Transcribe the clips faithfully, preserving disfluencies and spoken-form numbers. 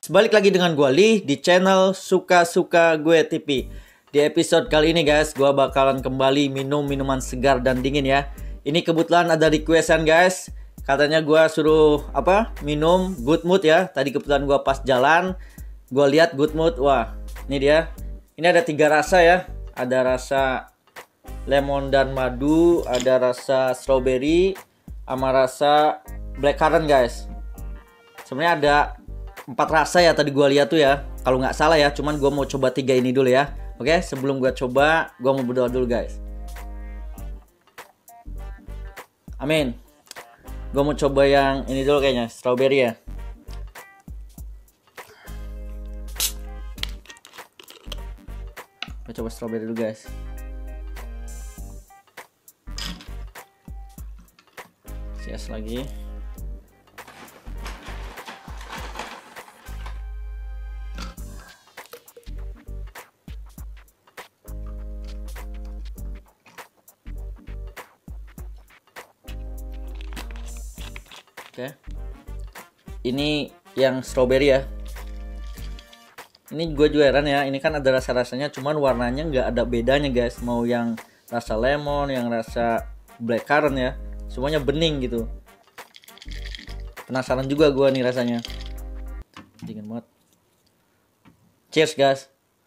Balik lagi dengan gue Lee di channel Suka-Suka Gue T V. Di episode kali ini guys, gue bakalan kembali minum minuman segar dan dingin ya. Ini kebetulan ada requestan guys. Katanya gue suruh apa minum Good Mood ya. Tadi kebetulan gue pas jalan, gue lihat Good Mood. Wah, ini dia. Ini ada tiga rasa ya. Ada rasa lemon dan madu, ada rasa strawberry, sama rasa blackcurrant guys. Sebenarnya ada empat rasa ya tadi gue lihat tuh ya, kalau nggak salah ya. Cuman gue mau coba tiga ini dulu ya. Oke, sebelum gue coba, gue mau berdoa dulu guys. Amin. Gue mau coba yang ini dulu kayaknya, strawberry ya. Gue coba strawberry dulu guys. Sias lagi. Oke, ini yang strawberry ya. Ini gue juga heran ya, ini kan ada rasa-rasanya, cuman warnanya nggak ada bedanya guys. Mau yang rasa lemon, yang rasa blackcurrant ya, semuanya bening gitu. Penasaran juga gue nih rasanya. Dingin banget. Cheers guys.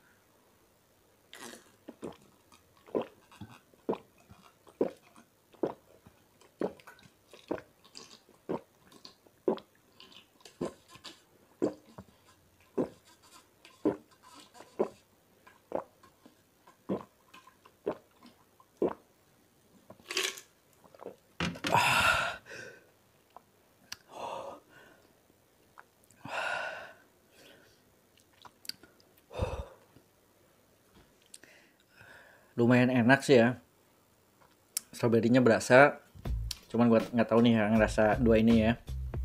Lumayan enak sih ya, stroberinya berasa, cuman gue nggak tahu nih yang rasa dua ini ya,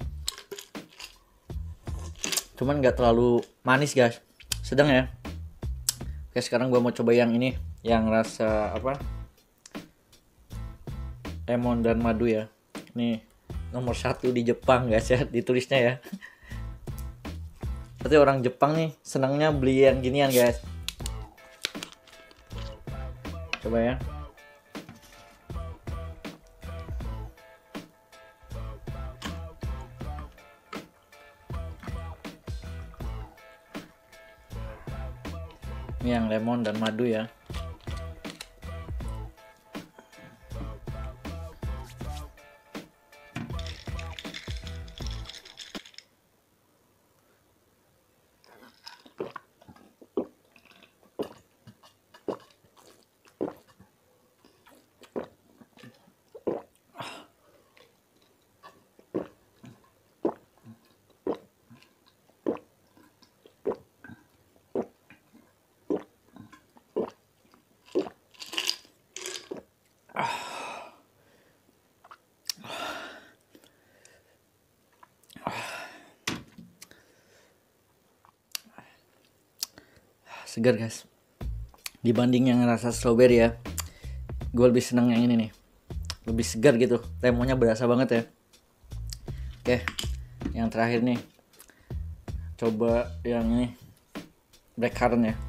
cuman nggak terlalu manis guys, sedang ya. Oke, sekarang gue mau coba yang ini, yang rasa apa, lemon dan madu ya. Ini nomor satu di Jepang guys ya, ditulisnya ya. Berarti orang Jepang nih senangnya beli yang ginian guys. Coba ya. Ini yang lemon dan madu ya. Segar guys, dibanding yang rasa strawberry ya, gue lebih senang yang ini nih, lebih segar gitu, lemonnya berasa banget ya. Oke, yang terakhir nih, coba yang ini blackcurrant ya.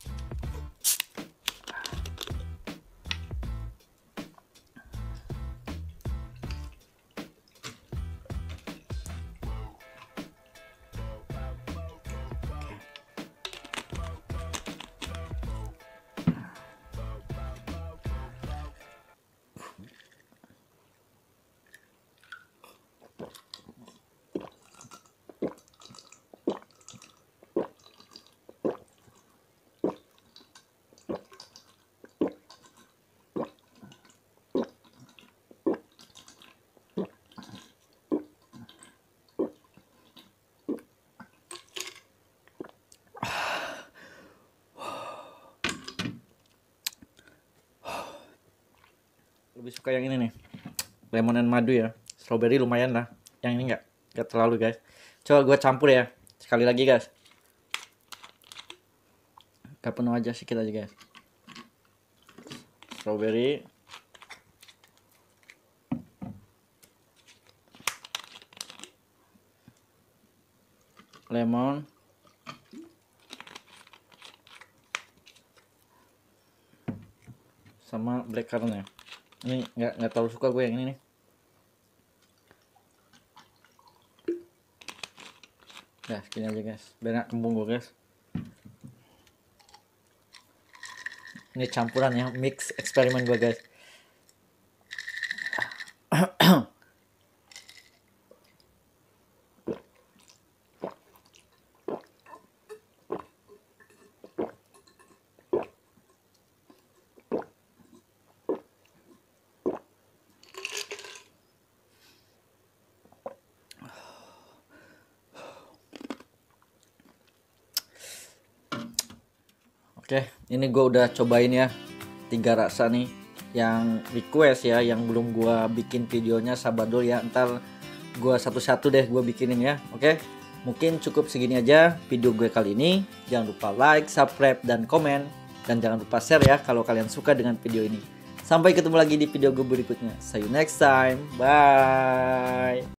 Lebih suka yang ini nih, lemon and madu ya. Strawberry lumayan lah, yang ini nggak nggak terlalu guys. Coba gue campur ya sekali lagi guys, gak penuh aja, sedikit aja guys. Strawberry, lemon, sama blackcurrant ya. Ini nggak nggak terlalu suka gue yang ini nih. Ya segini aja guys, biar nggak kembung gue guys. Ini campuran ya, mix eksperimen gue guys. Oke, ini gue udah cobain ya tiga rasa nih yang request ya, yang belum gue bikin videonya, sabar dulu ya, ntar gue satu-satu deh gue bikinin ya. Oke, mungkin cukup segini aja video gue kali ini. Jangan lupa like, subscribe, dan komen, dan jangan lupa share ya kalau kalian suka dengan video ini. Sampai ketemu lagi di video gue berikutnya. See you next time, bye.